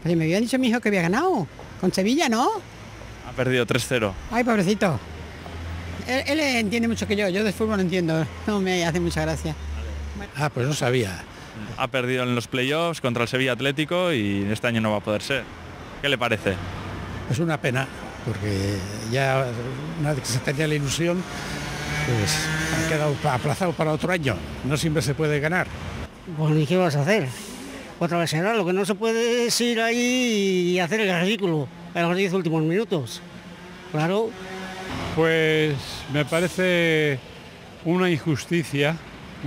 Pues me había dicho mi hijo que había ganado. Con Sevilla, ¿no? Ha perdido 3-0. Ay, pobrecito. Él entiende mucho que yo de fútbol no entiendo. No me hace mucha gracia. Ah, pues no sabía. Ha perdido en los playoffs contra el Sevilla Atlético y este año no va a poder ser. ¿Qué le parece? Es una pena, porque ya una vez que se tenía la ilusión, pues ha quedado aplazado para otro año. No siempre se puede ganar. Bueno, ¿y qué vas a hacer? Otra vez será, lo que no se puede es ir ahí y hacer el ridículo en los 10 últimos minutos. Claro. Pues me parece una injusticia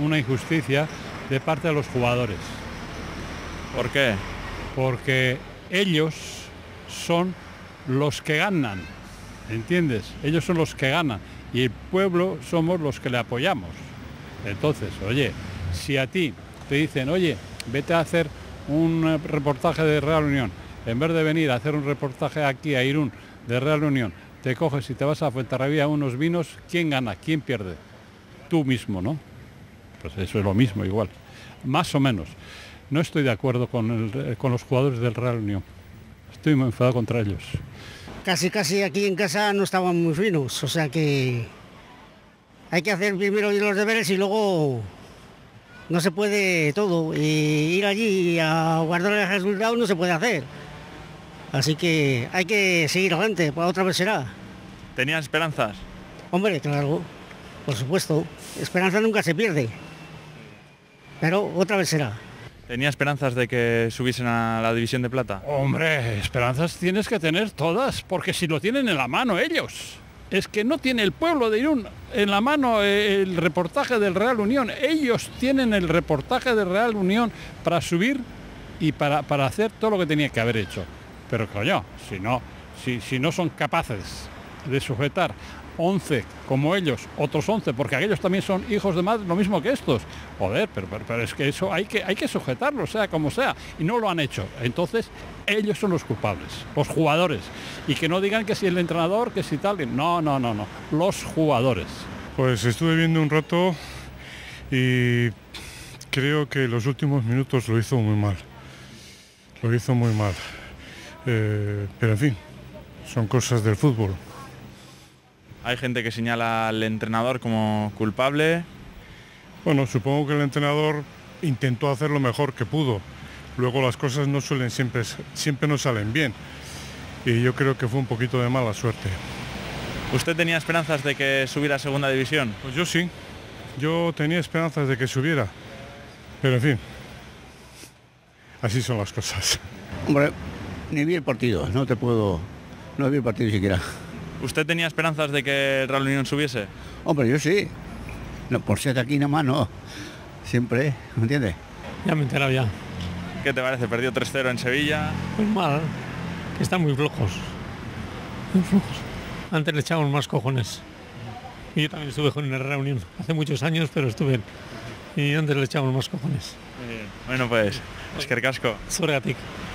de parte de los jugadores. ¿Por qué? Porque ellos son los que ganan, ¿entiendes? Ellos son los que ganan y el pueblo somos los que le apoyamos. Entonces, oye, si a ti te dicen, oye, vete a hacer un reportaje de Real Unión, en vez de venir a hacer un reportaje aquí a Irún de Real Unión, te coges y te vas a Fuenterrabía a unos vinos, ¿quién gana? ¿Quién pierde? Tú mismo, ¿no? Pues eso es lo mismo igual, más o menos. No estoy de acuerdo con los jugadores del Real Unión. Estoy muy enfadado contra ellos. Casi aquí en casa no estaban muy finos, o sea que hay que hacer primero los deberes y luego no se puede todo. Y ir allí a guardar el resultado no se puede hacer. Así que hay que seguir adelante, para otra vez será. ¿Tenía esperanzas? Hombre, claro, por supuesto. Esperanza nunca se pierde. Pero otra vez será. ¿Tenía esperanzas de que subiesen a la división de plata? Hombre, esperanzas tienes que tener todas, porque si lo tienen en la mano ellos. Es que no tiene el pueblo de Irún en la mano el reportaje del Real Unión. Ellos tienen el reportaje del Real Unión para subir y para hacer todo lo que tenía que haber hecho. Pero coño, si no son capaces de sujetar 11 como ellos, otros 11, porque aquellos también son hijos de madre, lo mismo que estos. Joder, pero es que eso hay que sujetarlo, sea como sea, y no lo han hecho. Entonces, ellos son los culpables, los jugadores. Y que no digan que si el entrenador, que si tal, no, los jugadores. Pues estuve viendo un rato y creo que los últimos minutos lo hizo muy mal. Pero en fin, son cosas del fútbol. Hay gente que señala al entrenador como culpable. Bueno, supongo que el entrenador intentó hacer lo mejor que pudo. Luego las cosas no suelen siempre no salen bien. Y yo creo que fue un poquito de mala suerte. ¿Usted tenía esperanzas de que subiera a segunda división? Pues yo sí. Yo tenía esperanzas de que subiera. Pero en fin, así son las cosas. Hombre, ni vi el partido, no vi el partido siquiera. ¿Usted tenía esperanzas de que el Real Unión subiese? Hombre, yo sí. No, por ser de aquí nada más, no. Siempre, ¿me entiendes? Ya me he enterado ya. ¿Qué te parece? Perdió 3-0 en Sevilla. Pues mal, que están muy flojos. Muy flojos. Antes le echábamos más cojones. Y yo también estuve con una reunión hace muchos años, pero estuve. Y antes le echábamos más cojones. Muy bien. Bueno, pues, eskerrik asko. Zurgatik.